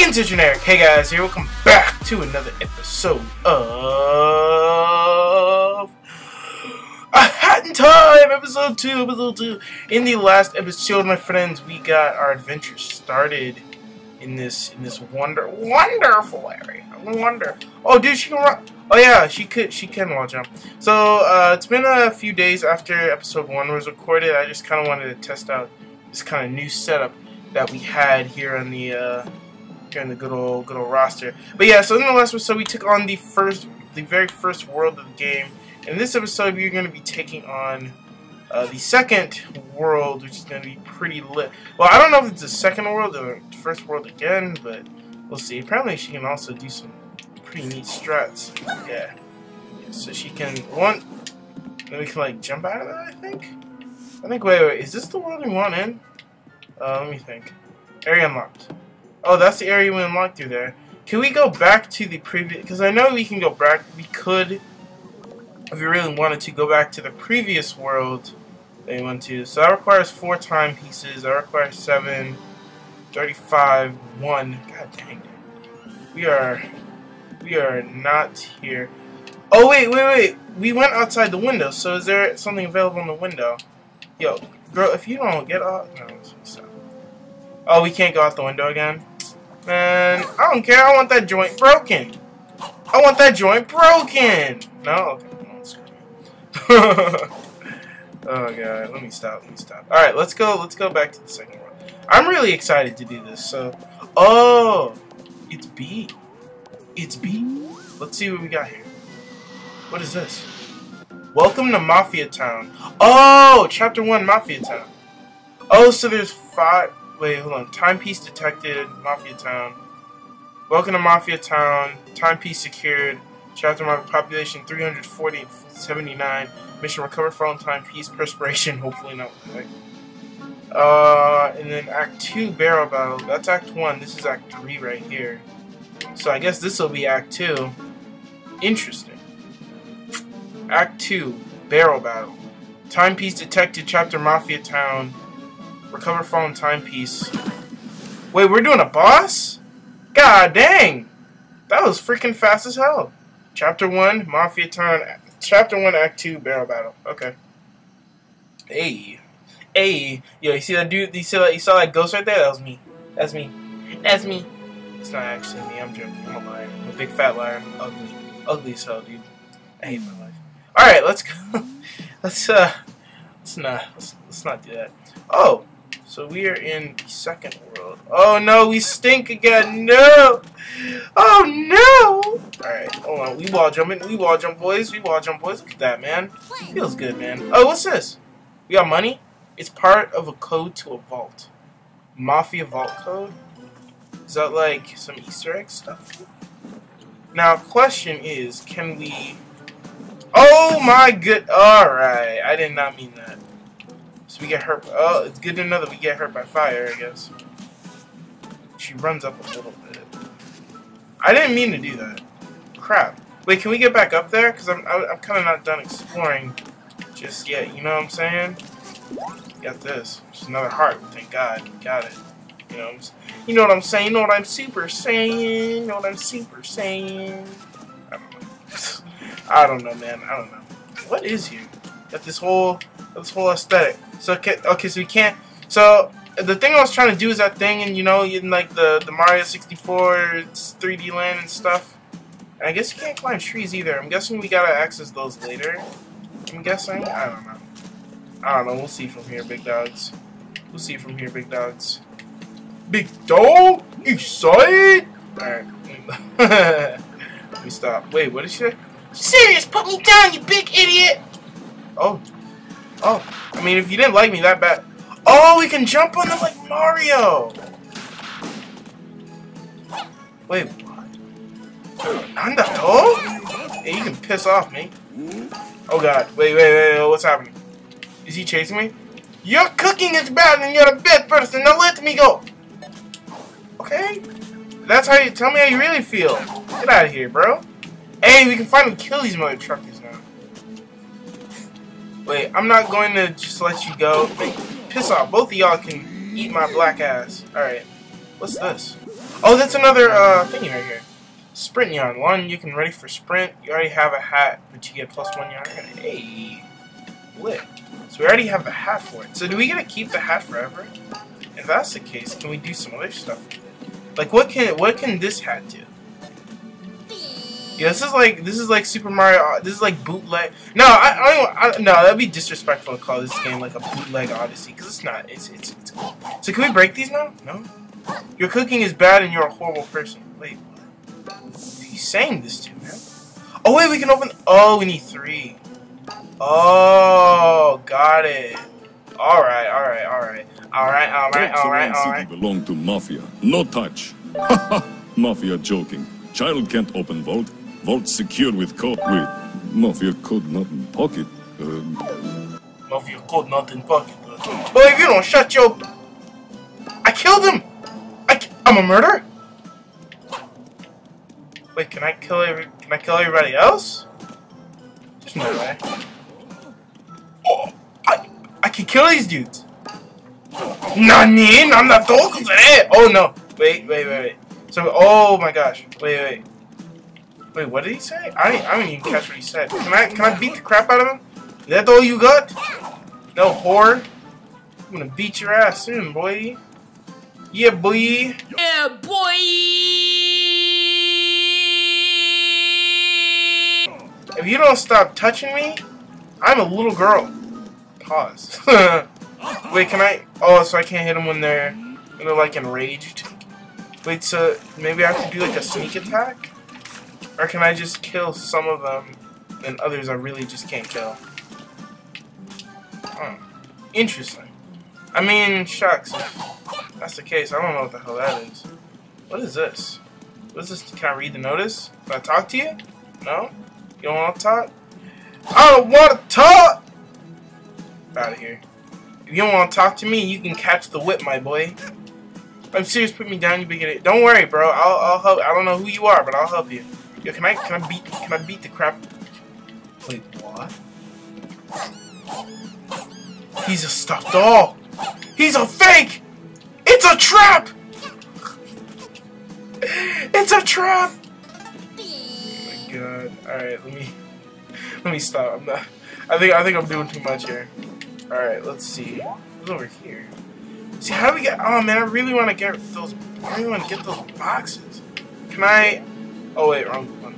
Intergeneric. Hey guys, here, welcome back to another episode of A Hat in Time, episode 2. In the last episode, my friends, we got our adventure started in this wonderful area. Oh, dude, she can run. Oh yeah, she can wall jump. So it's been a few days after episode 1 was recorded. I just kind of wanted to test out this kind of new setup that we had here on the in the good old roster. But yeah, so in the last episode we took on the very first world of the game. In this episode we're going to be taking on the second world, which is going to be pretty lit. Well, I don't know if it's the second world or the first world again, but we'll see. Apparently she can also do some pretty neat strats. Yeah. So she can then we can like jump out of that, I think. Wait, is this the world we want in? Let me think. Area unlocked. Oh, that's the area we unlocked through there. Can we go back to the previous? Because I know we can go back. We could, if we really wanted to, go back to the previous world that we went to. So that requires 4 timepieces. That requires 7, 35, 1. God dang it. We are not here. Oh, wait. We went outside the window. So is there something available in the window? Yo, girl, if you don't get off... No, stop. Oh, we can't go out the window again? Man, I don't care. I want that joint broken. No? Okay. Oh, God. Let me stop. Alright, let's go back to the second world. I'm really excited to do this, so... Oh! It's B. Let's see what we got here. What is this? Welcome to Mafia Town. Oh! Chapter 1, Mafia Town. Oh, so there's 5... Wait, hold on. Timepiece detected. Mafia Town. Welcome to Mafia Town. Timepiece secured. Chapter mark population 379. Mission recover phone timepiece. Perspiration. Hopefully not. And then Act 2 barrel battle. That's Act 1. This is Act 3 right here. So I guess this will be Act 2. Interesting. Act 2 barrel battle. Timepiece detected. Chapter Mafia Town. Recover phone timepiece. Wait, we're doing a boss? God dang! That was freaking fast as hell. Chapter 1, Mafia Town. Chapter 1, Act 2, barrel battle. Okay. Hey. Yo, you see that dude? You saw that ghost right there? That was me. That's me. It's not actually me. I'm joking. I'm a liar. I'm a big fat liar. I'm ugly. Ugly as hell, dude. I hate my life. Alright, let's go. Let's not do that. Oh. So we are in the second world. Oh no, we stink again. No! Oh no! Alright, hold on. We wall jump, boys. Look at that, man. Feels good, man. Oh, what's this? We got money? It's part of a code to a vault. Mafia vault code? Is that like some Easter egg stuff? Now, question is, can we... Oh my good... Alright, I did not mean that. So we get hurt. Oh, it's good to know that we get hurt by fire, I guess. She runs up a little bit. I didn't mean to do that. Crap. Wait, can we get back up there? Because I'm kind of not done exploring just yet. You know what I'm saying? Got this. Just another heart. Thank God. Got it. You know what I'm saying? You know what I'm super saying? I don't know, man. I don't know. What is here? Got this whole aesthetic. So okay, so we can't. So the thing I was trying to do is that thing, and in like the Mario 64 3D land and stuff. And I guess you can't climb trees either. I'm guessing we gotta access those later. I'm guessing. I don't know. We'll see from here, big dogs. Big dog, east side. All right. Let me stop. Wait, what did she say? Serious, put me down, you big idiot. Oh. I mean, if you didn't like me that bad... Oh, we can jump on them like Mario! Wait, what? Nandato? Yeah, you can piss off me. Oh god, wait, what's happening? Is he chasing me? Your cooking is bad and you're a bad person, now let me go! Okay? That's how you... Tell me how you really feel. Get out of here, bro. Hey, we can finally kill these mother truckers now. Wait, I'm not going to just let you go. Piss off. Both of y'all can eat my black ass. Alright. What's this? Oh, that's another thingy right here. Sprint yarn. 1, you can ready for sprint. You already have a hat, but you get +1 yarn. Hey, lit. So we already have the hat for it. So do we get to keep the hat forever? If that's the case, can we do some other stuff? Like what can this hat do? Yeah, this is like Super Mario. This is like bootleg. No, no, that'd be disrespectful to call this game like a bootleg Odyssey, because it's not. It's cool. So can we break these now? No. Your cooking is bad and you're a horrible person. Wait, what? Who are you saying this to, man? Oh wait, we can open. Oh, we need 3. Oh, got it. All right. Belong to Mafia. No touch. Mafia joking. Child can't open vault. Vault secured with code. Wait, Mafia code not in pocket. Mafia code not in pocket. Well, if you don't shut your... I killed him! I'm a murderer? Wait, can I kill everybody else? There's no way. Oh, I can kill these dudes. Nani? I'm not talking to that. Oh no. Wait. So, oh my gosh. Wait, what did he say? I didn't even catch what he said. Can I beat the crap out of him? Is that all you got? No whore? I'm gonna beat your ass soon, boy. Yeah, boy. Yeah, boy. If you don't stop touching me, I'm a little girl. Pause. Wait, can I? Oh, so I can't hit them when they're like enraged. Wait, so maybe I have to do like a sneak attack? Or can I just kill some of them and others I really just can't kill? Oh, interesting. I mean, shucks. If that's the case, I don't know what the hell that is. What is this? What is this? Can I read the notice? Can I talk to you? No? You don't want to talk? I don't want to talk! Out of here. If you don't want to talk to me, you can catch the whip, my boy. I'm serious, put me down, you big idiot. Don't worry, bro. I'll help. I don't know who you are, but I'll help you. Yo, can I beat the crap? Wait, what? He's a stuffed doll. He's a fake. It's a trap. It's a trap. Oh my god. All right, let me stop. I'm not. I think I'm doing too much here. All right, let's see. What's over here? See, how do we get? Oh man, I really want to get those. I really want to get those boxes. Can I? Oh wait, wrong one.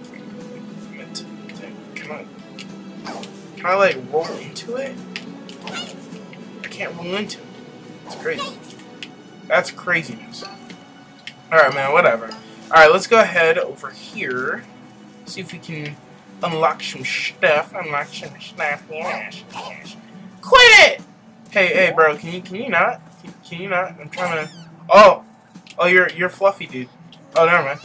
Can I like roll into it? I can't roll into it. It's crazy. That's craziness. All right, man. Whatever. All right, let's go ahead over here. See if we can unlock some stuff. Yes. Quit it! Hey, bro. Can you not? Can you not? I'm trying to. Oh, you're fluffy, dude. Oh, never mind.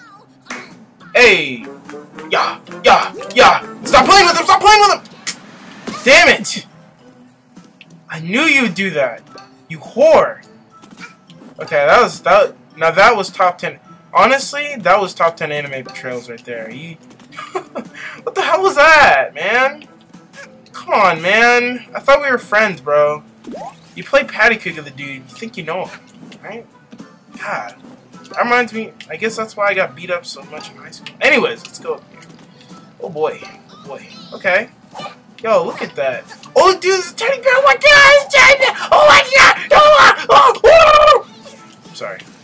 Hey, yeah. Stop playing with him. Stop playing with him. Damn it! I knew you'd do that. You whore. Okay, now that was top 10. Honestly, that was top 10 anime betrayals right there. What the hell was that, man? Come on, man. I thought we were friends, bro. You play patty cook with the dude. You think you know him, right? God. That reminds me. I guess that's why I got beat up so much in high school. Anyways, let's go up here. Oh boy. Okay. Yo, look at that. Oh, dude, it's a teddy bear. Oh my god, it's a teddy bear. Oh my god. Oh. I'm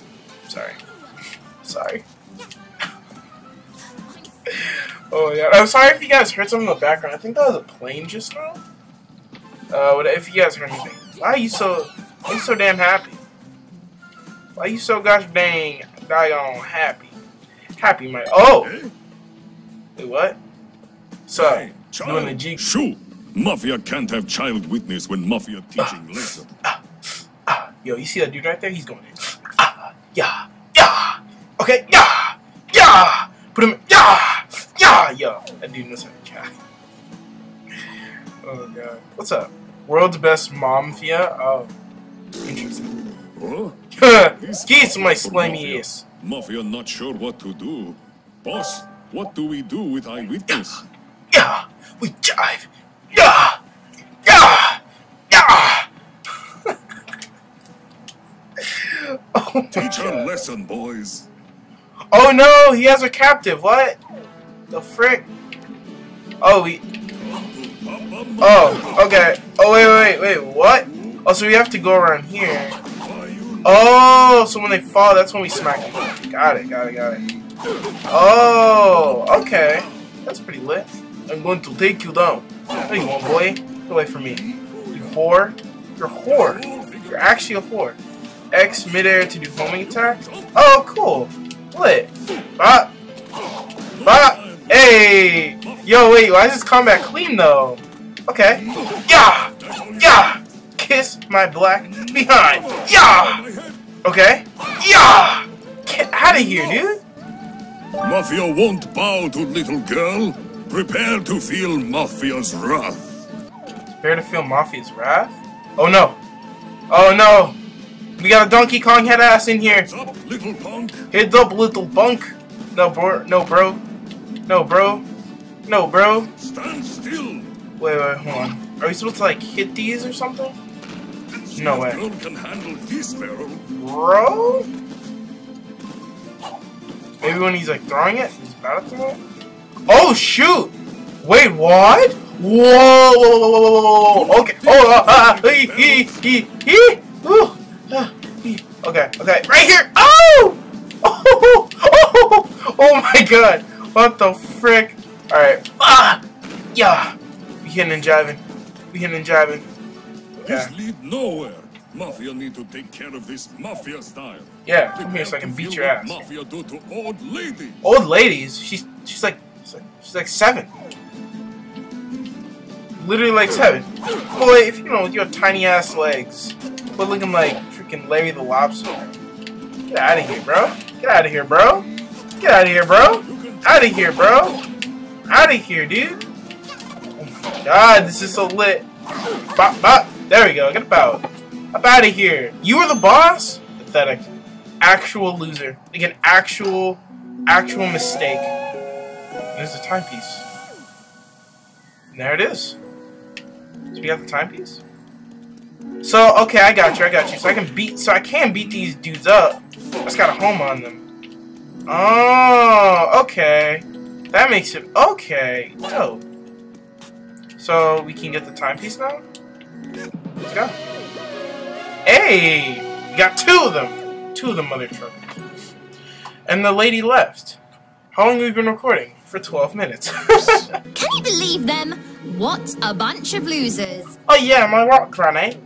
sorry. Oh yeah. I'm sorry if you guys heard something in the background. I think that was a plane just now. If you guys heard anything. Why are you so damn happy? Why are you so gosh dang daggone happy? Happy, my Wait, what? So, doing the G. Shoot! Mafia can't have child witness when Mafia teaching lesson. Yo, you see that dude right there? He's going yeah. Okay, yeah. Put him, yeah. Yo, that dude knows how to jack. Oh god. What's up? World's best Mafia? Oh, interesting. Oh? Geese, my slimy ass. Mafia not sure what to do. Boss, what do we do with eyewitness? Yeah, we jive. Yeah. Oh Teach a lesson, boys. Oh no, he has a captive. What? The frick? Oh, oh, okay. Oh, wait, what? Oh, so we have to go around here. Oh, so when they fall, that's when we smack them. Got it. Oh, okay. That's pretty lit. I'm going to take you down. There you go, boy. Get away from me. You whore. You're a whore. You're actually a whore. X midair to do homing attack. Oh, cool. Lit. Bop. Bop. Hey. Yo, wait. Why is this combat clean, though? Okay. Yeah. Yeah. Kiss my black behind. Yeah. Okay. Yeah. Get out of here, dude. Mafia won't bow to little girl. Prepare to feel Mafia's wrath. Prepare to feel Mafia's wrath? Oh no. Oh no. We got a Donkey Kong head ass in here. Heads up, little punk. Heads up, little punk. No, bro. No, bro. No, bro. No, bro. Stand still. Wait, hold on. Are we supposed to like hit these or something? No way. Girl can handle this barrel. Bro? Maybe when he's like throwing it, he's about to throw it? Oh shoot! Wait, what? Whoa! Okay. Oh, okay. Right here. Oh! Oh my god! What the frick? All right. Yeah. We hitting and jiving. This lead nowhere. Mafia need to take care of this Mafia style. Yeah, come here so I can beat your ass. Mafia do to old ladies. Old ladies? She's like 7. Literally like 7. Boy, if you know, with your tiny ass legs, but looking like freaking Larry the Lobster. Get out of here, bro. Out of here, dude. Oh my god, this is so lit. Bop, bop. There we go. Get up out of here. You were the boss? Pathetic. Actual loser. Like an actual mistake. There's the timepiece. And there it is. So we got the timepiece. So okay, I got you. So I can beat these dudes up. I just got a home on them. Oh, okay. That makes it okay. No. So we can get the timepiece now? Let's go. Hey! We got 2 of them. 2 of them mother truckers. And the lady left. How long have we been recording? For 12 minutes. Can you believe them? What a bunch of losers. Oh yeah, my rock granny.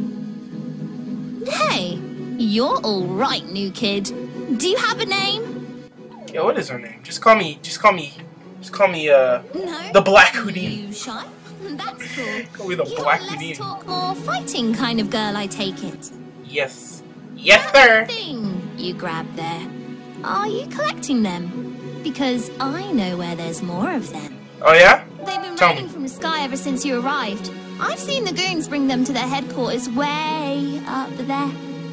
Hey, you're alright, new kid. Do you have a name? Yeah, what is her name? Just call me, No. the Black Houdini. You shy? That's cool. Call me the You're Black a Houdini. less talk, more fighting kind of girl, I take it. Yes. Yes, sir. Thing you grabbed there. Are you collecting them? Because I know where there's more of them. Oh yeah? They've been Tell raining me. from the sky ever since you arrived. I've seen the goons bring them to their headquarters way up there.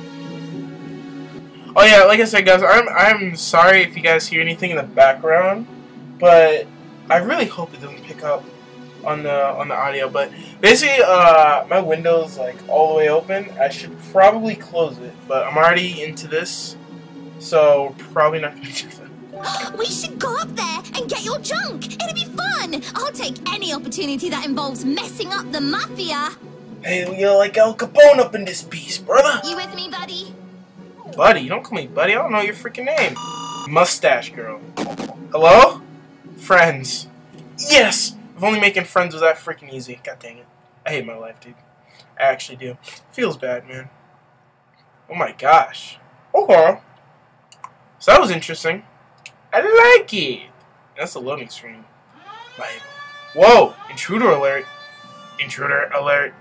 Oh yeah, like I said, guys, I'm sorry if you guys hear anything in the background, but I really hope it doesn't pick up on the audio. But basically, my window's like all the way open. I should probably close it, but I'm already into this, so probably not gonna do that. We should go up there and get your junk. It'll be fun. I'll take any opportunity that involves messing up the Mafia. Hey, you're like Al Capone up in this piece, brother. You with me, buddy? Buddy, you don't call me buddy. I don't know your freaking name. Mustache Girl. Hello? Friends. Yes! If only making friends was that freaking easy. God dang it. I hate my life, dude. I actually do. Feels bad, man. Oh my gosh. Okay. So that was interesting. I like it. That's the loading screen. Like, whoa! Intruder alert. Intruder alert.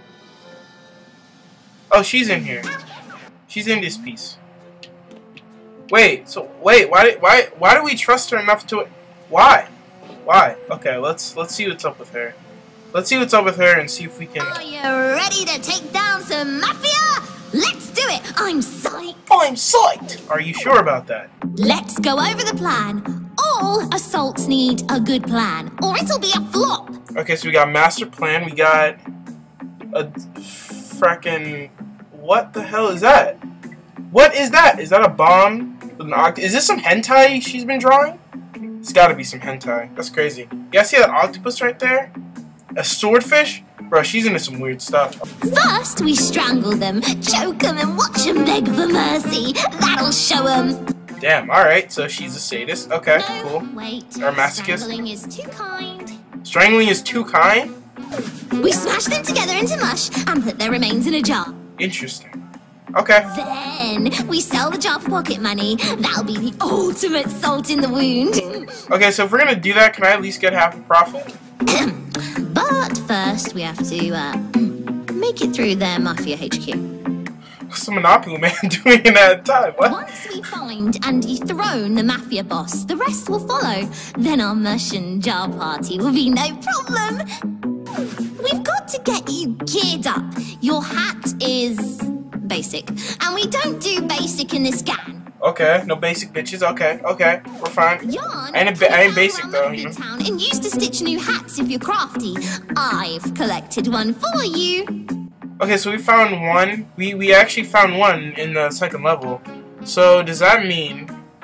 Oh, she's in here. She's in this piece. Wait, why do we trust her enough to Why? Okay, let's see what's up with her. Let's see what's up with her and see if we can. Are you ready to take down some Mafia? Let's do it. I'm psyched. I'm psyched. Are you sure about that? Let's go over the plan. All assaults need a good plan, or it'll be a flop. Okay, so we got master plan. We got a frackin' what the hell is that? What is that? Is that a bomb? Is this some hentai she's been drawing? It's gotta be some hentai. That's crazy. You guys see that octopus right there? A swordfish? Bro, she's into some weird stuff. First, we strangle them, choke them, and watch them beg for mercy. That'll show them. Damn, alright, so she's a sadist. Okay, No, cool. wait. Or a masochist. Strangling is too kind. Strangling is too kind? We smash them together into mush and put their remains in a jar. Interesting. Okay. Then we sell the jar for pocket money. That'll be the ultimate salt in the wound. Okay, so if we're gonna do that, can I at least get half a profit? But first, we have to make it through their Mafia HQ. What's the Monopoly man doing in that time? What? Once we find and dethrone the Mafia boss, the rest will follow. Then our mush and jar party will be no problem. We've got to get you geared up. Your hat is basic, and we don't do basic in this gang. Okay, no basic bitches. Okay, okay, we're fine. Yarn, I ain't basic though, you know. Town and used to stitch new hats if you're crafty. I've collected one for you. Okay, so we found one. We actually found one in the second level. So does that mean?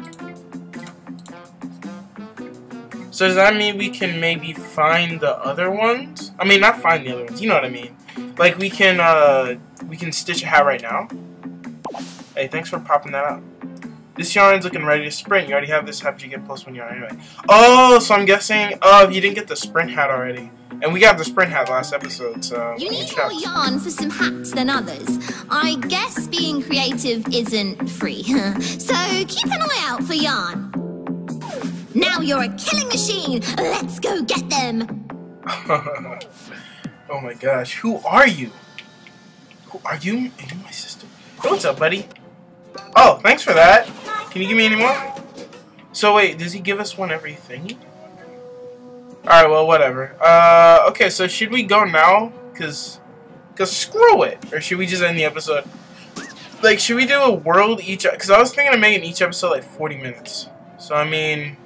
So does that mean we can maybe find the other ones? I mean, not find the other ones. You know what I mean? Like we can stitch a hat right now. Hey, thanks for popping that out. This yarn's looking ready to sprint. You already have this. How did you get plus one yarn anyway? Oh, so I'm guessing. Oh, you didn't get the sprint hat already. And we got the sprint hat last episode, so... You need more yarn for some hats than others. I guess being creative isn't free. So keep an eye out for yarn. Now you're a killing machine. Let's go get them. Oh my gosh. Who are you? Who are you? Are you my sister? Hey, what's up, buddy? Oh, thanks for that. Can you give me any more? So wait, does he give us one every thingy? Alright, well, whatever. Okay, so should we go now? Cause screw it. Or should we just end the episode? Like, should we do a world each? Cause I was thinking of making each episode like 40 minutes. So I mean,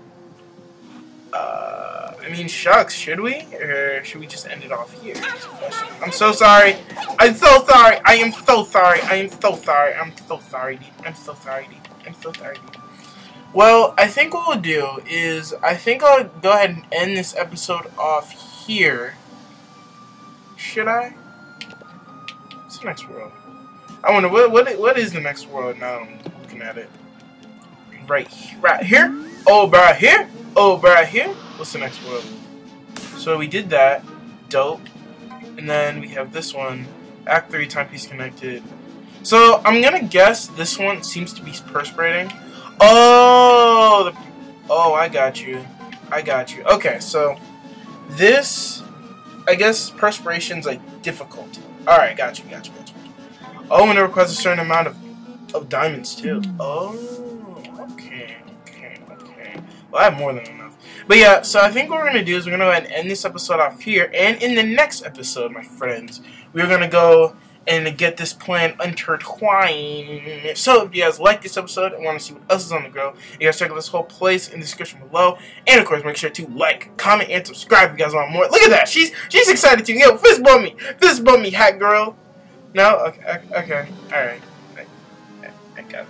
shucks, should we? Or should we just end it off here? I'm so sorry. I'm so sorry. I am so sorry. I am so sorry. I'm so sorry. I'm so sorry. I'm so sorry. Well, I think what we'll do is, I think I'll go ahead and end this episode off here. Should I? What's the next world? I wonder, what is the next world now I'm looking at it? Right here? Oh, right here? Oh, right here? What's the next world? So we did that. Dope. And then we have this one. Act 3, timepiece connected. So, I'm gonna guess this one seems to be perspirating. Oh, I got you. I got you. Okay, so this, I guess perspiration's like difficult. Alright, got you. Oh, and it requires a certain amount of diamonds too. Oh, okay. Well, I have more than enough. But yeah, so I think what we're going to do is we're going to go ahead and end this episode off here. And in the next episode, my friends, we're going to go and get this plan intertwined. So if you guys like this episode and want to see what else is on the go, you guys check out this whole place in the description below. And of course, make sure to like, comment, and subscribe if you guys want more. Look at that. She's excited too. Yo, fist bump me, hat girl. No? Okay. Alright. I got it.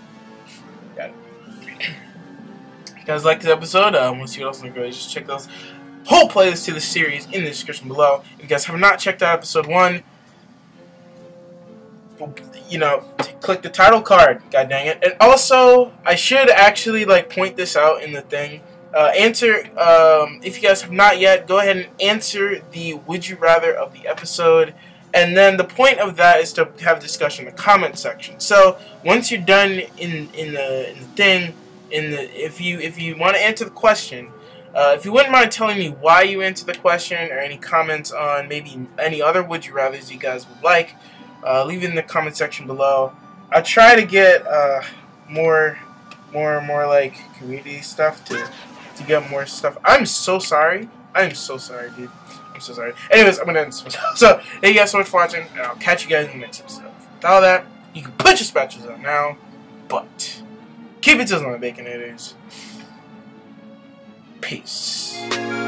If you guys like this episode, we'll see what else in the go. Just check those whole playlist to the series in the description below. If you guys have not checked out episode 1, you know, click the title card. God dang it. And also, I should actually like point this out in the thing. If you guys have not yet, go ahead and answer the would you rather of the episode. And then the point of that is to have a discussion in the comment section. So once you're done in the thing, if you want to answer the question, if you wouldn't mind telling me why you answered the question or any comments on maybe any other would you rathers you guys would like, leave it in the comment section below. I'll try to get more like community stuff to get more stuff. I'm so sorry. I'm so sorry, dude. I'm so sorry. Anyways, I'm gonna end this episode. So thank you guys so much for watching, and I'll catch you guys in the next episode. With all that, you can put your spatulas on now, but keep it sizzling, Baconators. Peace.